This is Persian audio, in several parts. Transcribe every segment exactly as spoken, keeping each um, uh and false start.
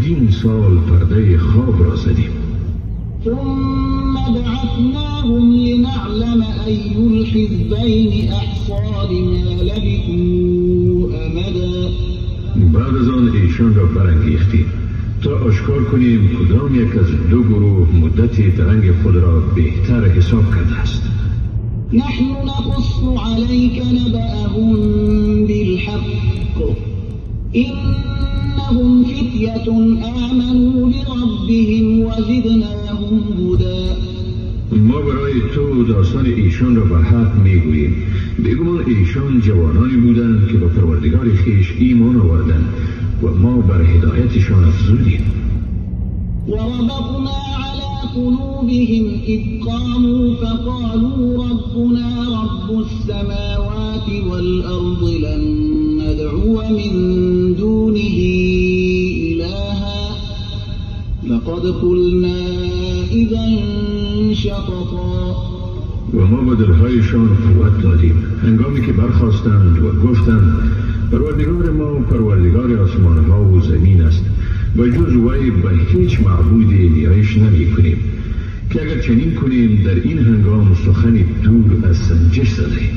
چندین سال پرده خواب را زدیم. ثم بعثناهم لنعلم أي الحزبين أحصى لما لبثوا أمدا. بعد از آن ایشان را برانگیختیم تا آشکار کنیم کدام یک از دو گروه مدت درنگ خود را بهتر حساب کرده است. نحن نقص عليك نبأهم بالحق إنهم فتية آمنوا بربهم وزدناهم هدى. ما برای تو داستان ایشان را به حق میگوییم. بگمان ایشان جوانانی بودند که با پروردگار خویش ایمان آوردند و ما بر هدایتشان افزودیم. وربطنا على قلوبهم إذ قاموا فقالوا ربنا رب السماوات والأرض لن ندعو من دونه إلها لقد قلنا إذا شططا. و ما به دلهایشان قوت دادیم هنگامی که برخاستند و گفتند پروردگار ما پروردگار آسمانها و زمین است و جز وی به هیچ معبودی نیایش نمی کنیم که اگر چنین کنیم در این هنگام سخنی دور از سنجش زدیم.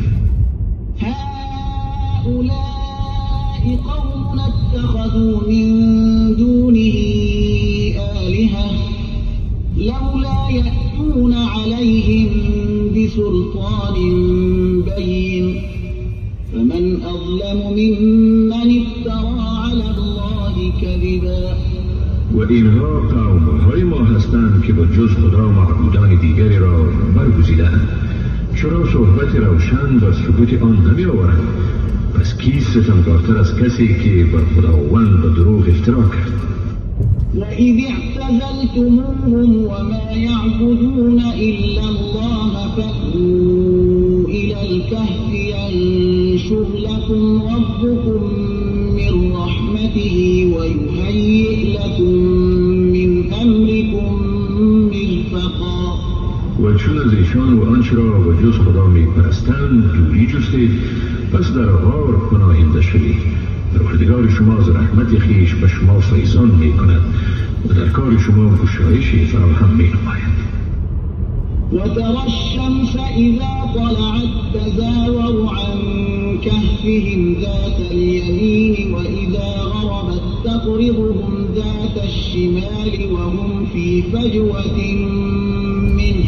هؤلاء قوم اتخذوا من دونه آلهة لولا يأتون عليهم بسلطان بين فمن أظلم ممن افترى على الله كذبا. و اینها قوم‌های ما هستند که با جز خدا معبودان دیگری را برگزیدند. چرا صحبت روشن و سکوت آن نمی آورند؟ پس کی ستمکارتر از کسی که بر خداوند به دروغ افترا کرد؟ وَإِذِ اعْتَزَلْتُمُوهُمْ وَمَا يَعْبُدُونَ إِلَّا اللَّهَ فَأْوُوا إِلَى الْكَهْفِ يَنشُرْ لَكُمْ رَبُّكُمْ مِنْ رَحْمَتِهِ وَيُهَيِّئْ لَكُمْ مِنْ أَمْرِكُمْ مِرْفَقًا. و چون از ایشان و آنچه را و جز خدا می پرستند دوری جستید پس در غار پناهنده شدید. پروردگار شما از رحمت خویش به شما فیضان می کند و در کار شما گشایشی فراهم می نماید. وترى الشمس إذا طلعت تزاور عن كهفهم ذات اليمين وإذا غربت تقرضهم ذات الشمال وهم في فجوة منه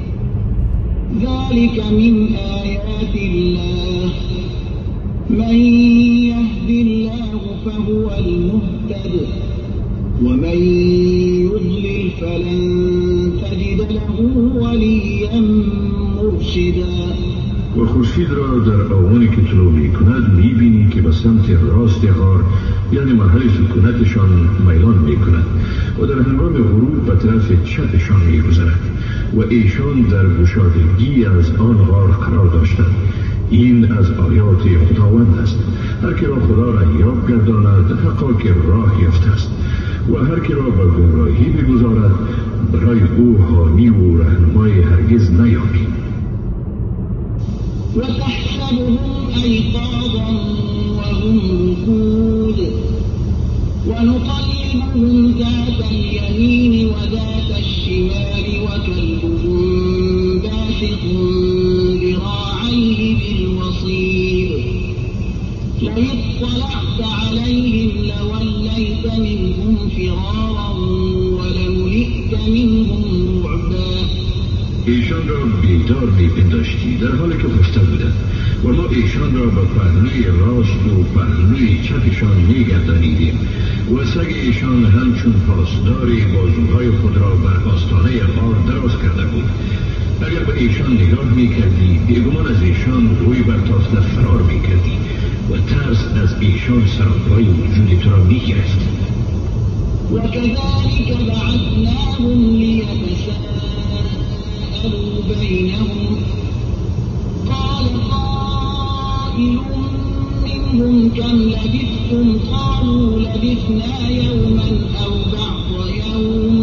ذلك من آيات الله من يهد الله فهو المهتد ومن يضلل فلن تجد له وليا مرشدا. و خورشید را در آوانی که طلوع می کند می بینی که به سمت راست غار یعنی محل سکونتشان میلان می کند و در هنگام غروب به طرف چپشان می گذرد و ایشان در گشادگی از آن غار قرار داشتند. این از آیات خداوند است. هر که را خدا را یاب گرداند حقا که راه یافته است و هر که را به گمراهی بگذارد برای او حامی و رهنمای هرگز نیابی. وتحسبهم أيقاظا وهم رقود ونقلبهم ذات اليمين وذات الشمال وكلبهم باسط ذراعيه بالوصيد لئن اطلعت عليهم لوليت منهم فرارا ولملئت منهم رعبا. ایشان را بیدار می پنداشتی در حالی که خفته بودند و ما ایشان را به پهلوی راست و پهلوی چپشان می گردانیدیم و سگ ایشان همچون پاسداری بازوهای خود را بر آستانه غار دراز کرده بود. اگر به ایشان نگاه می کردی بیگمان از ایشان روی برتافته فرار می کردی و ترس از ایشان سراپای وجود تو را می گرفت. وكذلك بعثناهم ليتساءلوا بينهم قال قائل منهم كم لبثتم قالوا لبثنا يوما أو بعض يوم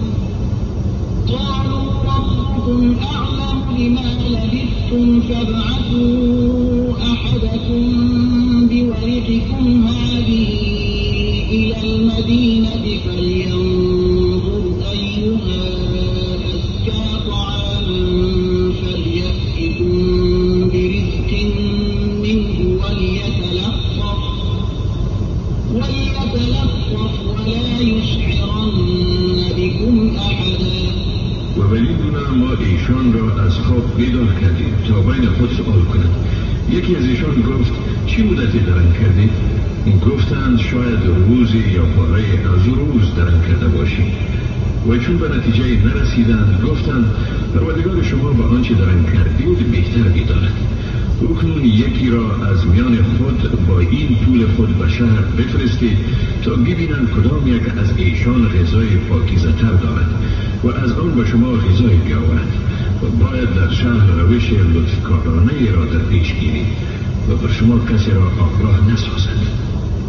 قالوا ربكم أعلم بما لبثتم فابعثوا أحدكم بورقكم هذه إلى المدينة فلينظر ایشان را از خواب بیدار کردید تا بین خود سؤال کنند. یکی از ایشان گفت چی مدتی درنگ کردید؟ گفتند شاید روزی یا پاره از روز درنگ کرده باشید. و چون به نتیجه نرسیدند گفتند پروردگار شما به آنچه درنگ کردید بهتر می‌داند. اکنون یکی را از میان خود با این طول خود به شهر بفرستید تا ببینند کدام یک از ایشان غذای پاکیزه تر دارد و از آن به شما غذای بیاورد و باید در شهر روش لطفکارانه را در پیش گیرید و بر شما کسی را آگاه نسازد.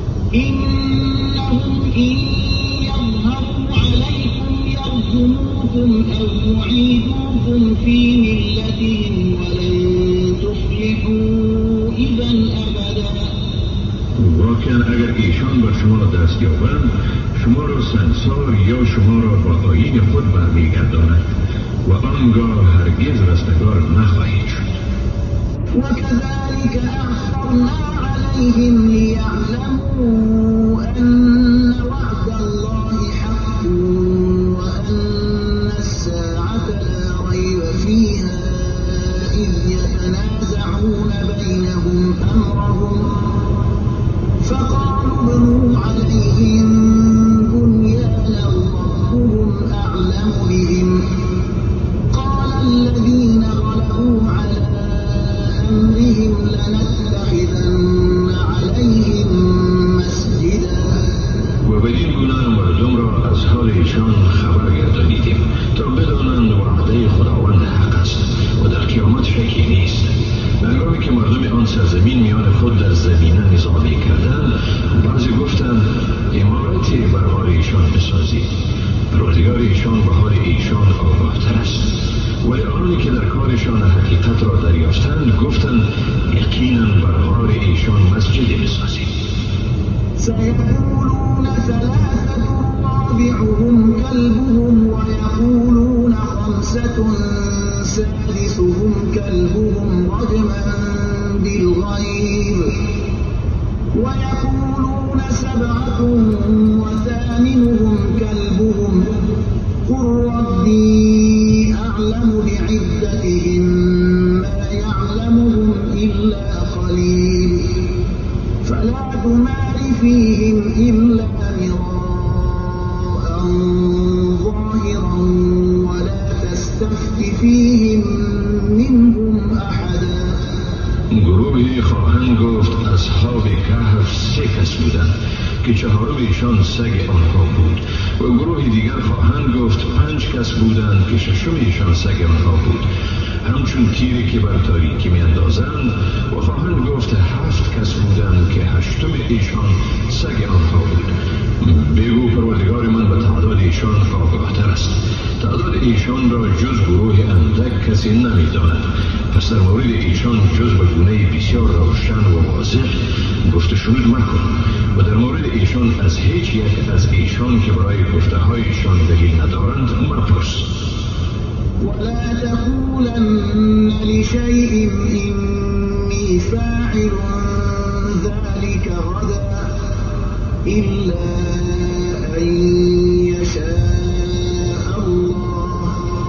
إنهم إن يظهروا عليكم يرجموكم أو يعيدوكم في ملتهم ولن تفلحوا إذا أبدا. واقعا اگر ایشان بر شما دست یابند شما را سنگسار یا شما را با آیین خود برمیگرداند و آنگاه هرگز رستگار نخواهید شد. وكذلك أعثرنا عليهم ليعلموا أن وعد الله حق وأن الساعة لا ريب فيها إذ يتنازعون بينهم أمرهم فقالوا ابنوا عليهم بنيانا ربهم أعلم بهم قال الذين غلبوا على أمرهم لنتخذن عليهم مسجدا. و بدین گونه مردم را از حال ایشان خبر گردانیدیم تا بدانند وعده خداوند حق است و در قیامت شکی نیست. هنگامی که مردم آن سرزمین میان خود در زمینه نزاع می‌کردند بعضی گفتند عمارتی بر حال ایشان بسازید. پروردگار ایشان به حال ایشان آگاه‌تر است. ولی آنی که در کارشان حقیقت را دریافتند گفتند یقینا بر حال ایشان مسجدی بسازید. سيقولون ثلاثة رابعهم كلبهم ويقولون خمسة سادسهم كلبهم رجما بالغيب ويقولون سبعة وثامنهم كلبهم قل ربي أعلم بعدتهم ما يعلمهم إلا قليل فلا تمار فيهم إلا مراء ظاهرا ولا تستفت فيهم منهم أحدا. گروهی خواهند گفت اصحاب کهف سه کس بودند که چهارم ایشان سگ آنها بود و گروه دیگر خواهند گفت پنج کس بودند که ششم ایشان سگ آنها بود همچون تیری که بر تاریکی می اندازند و خواهند گفت هفت کس بودند که هشتم ایشان سگ آنها بود. بگو پروردگار من به تعداد ایشان آگاهتر است. تعداد ایشان را جز گروه اندک کسی نمی داند. پس در مورد ایشان جز به گونه بسیار روشن و واضح گفت شنود مکن و در مورد ایشان از هیچ یک از ایشان که برای گفته های ایشان دلیل ندارند مپرس. ولا تقولن لشيء إني فاعل ذلك غدا إلا أن يشاء الله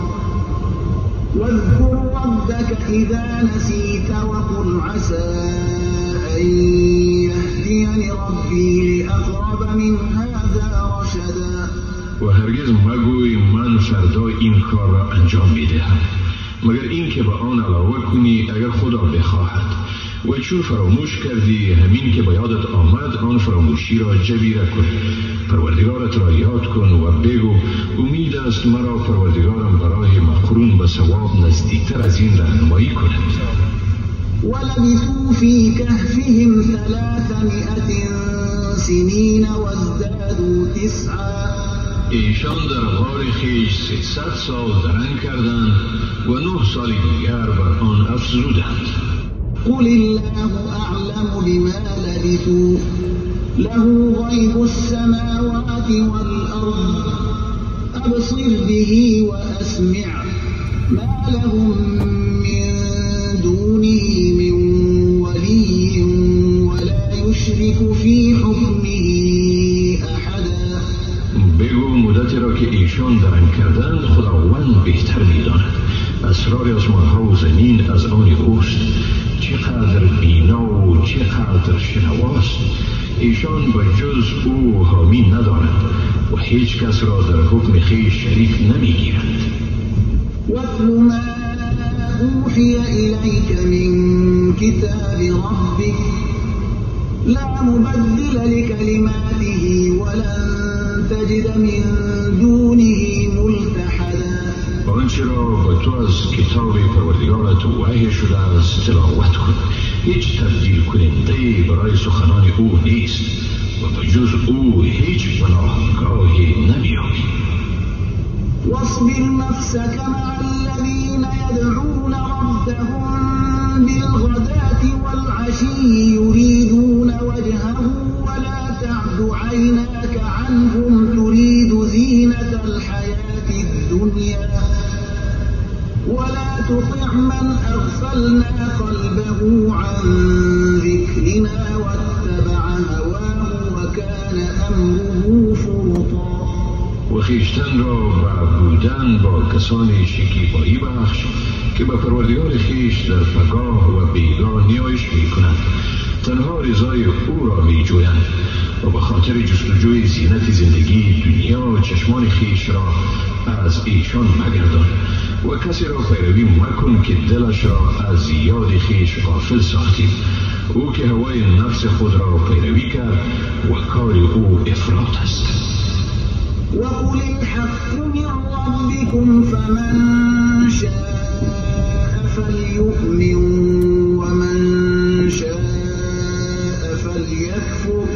واذكر ربك إذا نسيت وقل عسى أن يهديني ربي لأقرب من هذا رشدا. و هرگز مگوی من فردا این کار را انجام میدهم مگر این که به آن علاوه کنی اگر خدا بخواهد و چون فراموش کردی همین که به یادت آمد آن فراموشی را جبیره کن. پروردگارت را یاد کن و بگو امید است مرا پروردگارم برای مقرون به ثواب نزدیکتر از این راهنمایی کند. ولبثوا في كهفهم ثلاثمائة سنين وازدادوا تسعا. ایشان در غار خیش سیصد سال درنگ کردند و نه سال دیگر بر آن افزودند. قل الله أعلم بما لبثوا له غيب السماوات والأرض أبصر به وأسمع ما لهم من دونه من ولي ولا يشرك في حكمه أحدا. بگو مدتی را که ایشان درنگ کردند خداوند بهتر می‌داند. اسرار آسمان ها و زمین از آن اوست. چقدر بینا و چقدر شنواست. ایشان به جز او حامی ندارند و هیچ کس را در حکم خویش شریک نمیگیرند. واتل ما اوحی الیک من کتاب ربک لا مبدل لکلماته ولن تجد من دونه ملتحدا. آنچه را به تو از کتاب پروردگارت وحی شده است تلاوت کن. هیچ تبدیل کننده برای سخنان او نیست و به جز او هیچ پناهگاهی نمی‌یابی. واصبر نفسك مع الذين يدعون ربهم بالغداة والعشي يريدون وجهه ولا تعد عيناك عنهم تريد زينة الحياة الدنيا ولا تطع من أغفلنا قلبه عن ذكرنا واتبع هواه وكان أمره فرطا. و خویشتن را به بودن با کسان شکیبایی بخش که به پروردگار خویش در پگاه و بیگاه نیایش می کنند. تنها رضای او را می جویند و به خاطر جستجوی زینت زندگی دنیا چشمان خویش را از ایشان مگردان و کسی را پیروی مکن که دلش را از یاد خویش غافل ساختی. او که هوای نفس خود را پیروی کرد و کار او افراط است. وقل الحق من ربكم فمن شاء فليؤمن ومن شاء فليكفر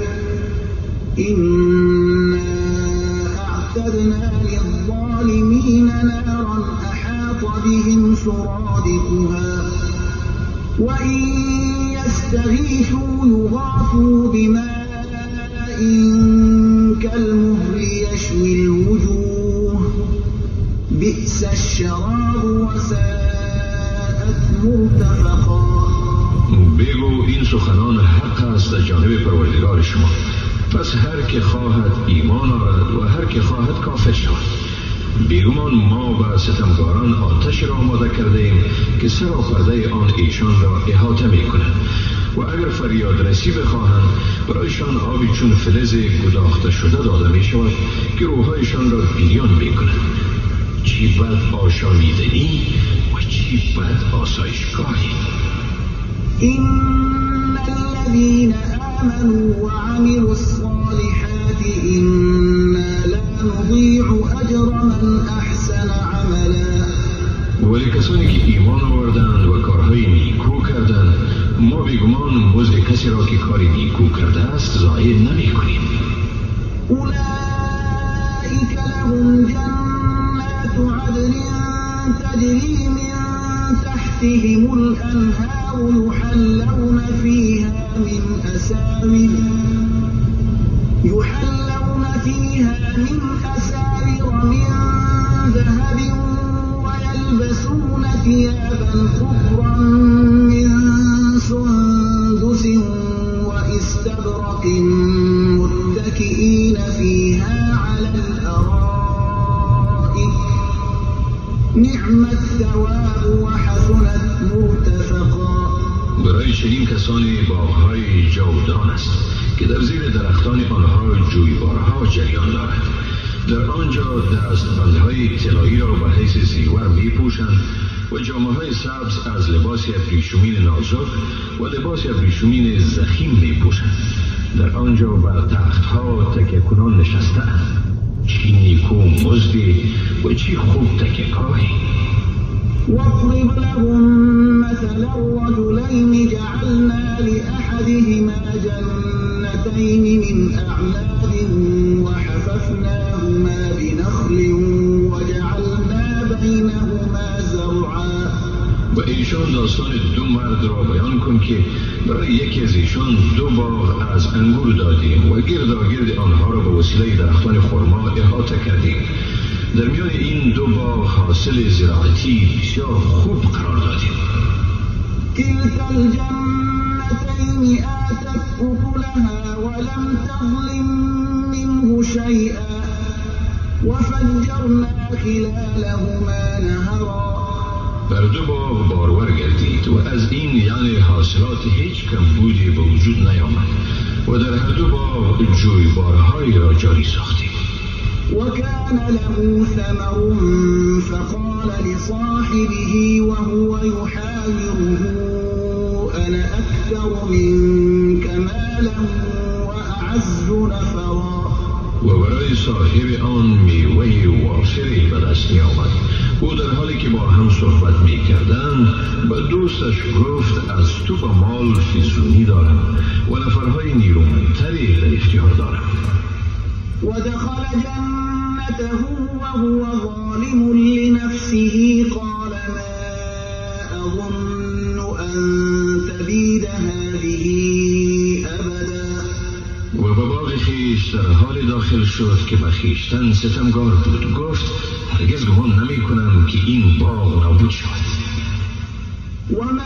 إنا أعتدنا للظالمين نارا أحاط بهم سرادقها وإن يستغيثوا يغاثوا بماء كالمهل يشوي الوجوه بئس الشراب وساءت مرتفقا. بگو این سخنان حق است از جانب پروردگار شما. پس هر که خواهد ایمان آورد و هر که خواهد کافر شود. بیگمان ما به ستمگاران آتش را آماده کرده ایم که سراپرده آن ایشان را احاطه می کند و اگر فریاد رسی بخواهند برایشان آبی چون فلز گداخته شده داده می شود که روحایشان را بیان می کند. چی بد آشامیدنی و چی بد آسایشگاهی. إن الذين آمنوا وعملوا الصالحات إنا لا نضيع أجر من أحسن عملا. ولی کسانی که ایمان آوردند و کارهای نیکو کردند ما بیگمان مزد کسی را که کاری نیکو کرده است ضایع نمی کنیم. أولئك لهم جنات عدن تجري من تحتهم الأنهار يحلون فيها من أساور يحلون فيها من أساور من ذهب ويلبسون ثيابا خضرا من سندس واستبرق متكئين فيها على الأرائك نعم الثواب وحسنت مرتفقا. برای چنین کسانی باغ‌های جاودان است که در زیر درختان آنها جویبارها جریان دارد. در آنجا دستبندهای طلایی را به حیث زیور می پوشند و جامه‌های سبز از لباس ابریشمین نازک و لباس ابریشمین ضخیم می پوشند. در آنجا بر تختها تکیه کنان نشسته‌اند. چی نیکو مزدی و چی خوب تکیه‌گاهی. واضرب لهم مثل الرجلين جعلنا لأحدهما جنتين من أعناب وحففناهما بنخل وجعلنا بينهما زرعا. و ایشان داستان دو مرد را بیان کن که برای یکی از ایشان دو باغ از انگور دادیم و گرداگرد آنها را به وسیله درختان خرما احاطه کردیم. در میان این دو باغ حاصل زراعتی بسیار خوب قرار دادیم. كلتا الجنتين آتت أكلها ولم تظلم منه شيئا وفجرنا خلالهما نهرا بر دو باغ بارور گردید و از این یعنی حاصلات هیچ کمبودی به وجود نیامد و در هر دو باغ جویبارهایی را جاری ساختیم. وكان له ثمر فقال لصاحبه وهو يحاوره أنا أكثر منك مالا وأعز نفرا. و برای صاحب آن میوه وافری به دست می آمد. او در حالی که با هم صحبت می کردند به دوستش گفت از تو به مال فزونی دارم و نفرهای نیرومندتری در اختیار دارم. ودخل جنته وهو ظالم لنفسه قال ما أظن أن تبيد هذه أبدا. و به باغ خویش در حال داخل شد که به خویشتن ستمگار بود. گفت هرگز گمان نمی کنم که این باغ نابود شود. وما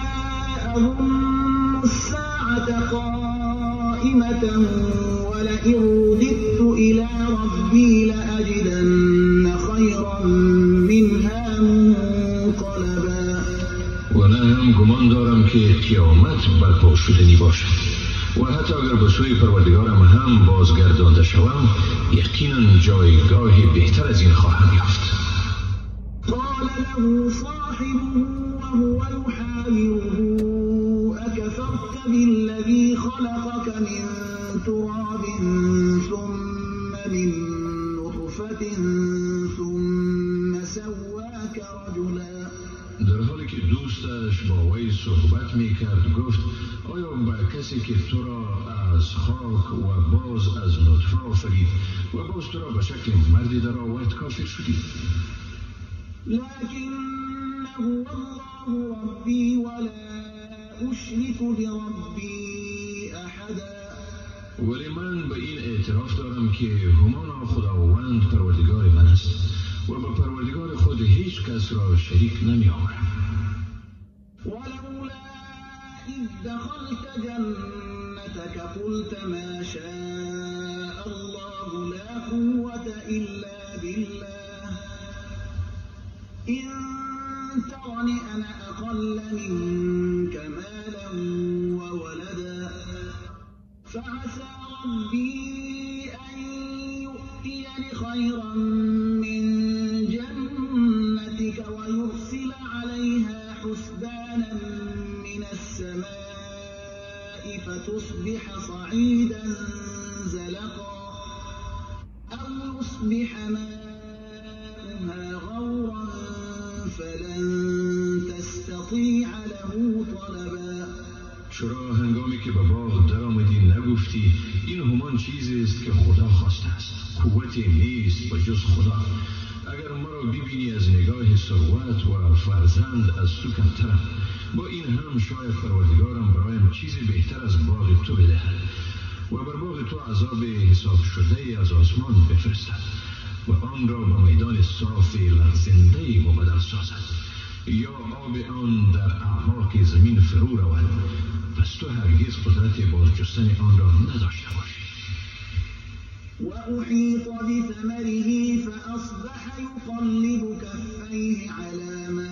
أظن الساعة قائمة ولئن رددت إلى ربي لأجدن خيرا منها منقلبا. و نه هم گمان دارم که قیامت برپا شدنی باشد و حتی اگر به سوی پروردگارم هم بازگردانده شوم یقینا جایگاهی بهتر از این خواهم یافت. قال له صاحبه وهو يحاوره أكفرت بالذي خلقك من تراب ثم من نطفة ثم سواك رجلا. در حالی که دوستش با وی صحبت می کرد گفت آیا به کسی که تو را از خاک و باز از نطفه آفرید و باز تو را به شکل مردی در آورد کافر شدی؟ لكنه الله ربي ولا أشرك بربي أحدا. ولی من به این اعتراف دارم که همان خداوند پروردگار من است و به پروردگار خود هیچ کس را شریک نمی آورم. ولولا إذ دخلت جنتك قلت ما شاء الله لا قوة إلا بالله إن ترني أنا أقل منك مالا وولدا فعسى ربي أن يؤتيني خيرا من جنتك ويرسل عليها حسبانا من السماء فتصبح صعيدا زلقا أو يصبح ماؤها غورا فلن تستطيع له طلبا. چرا هنگامی که به باغ در آمدی نگفتی این همان چیزی است که خدا خواسته است، قوتی نیست به جز خدا. اگر مرا ببینی از نگاه ثروت و فرزند از تو کمترم، با این هم شاید پروردگارم برایم چیزی بهتر از باغ تو بدهد و بر باغ تو عذاب حساب شده از آسمان بفرستد و آن را به میدان صاف لغزنده مبدل سازد یا آب آن در اعماق زمین فرو رود، پس تو هرگز قدرت بازجستن آن را نداشته باشی. وأحيط بثمره فأصبح يقلب كفيه على ما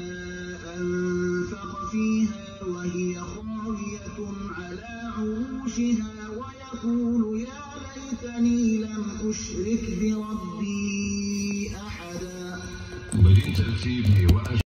أنفق فيها وهي خاوية على عروشها ويقول يا ليتني لم أشرك بربي أحدا. بدین ترتیب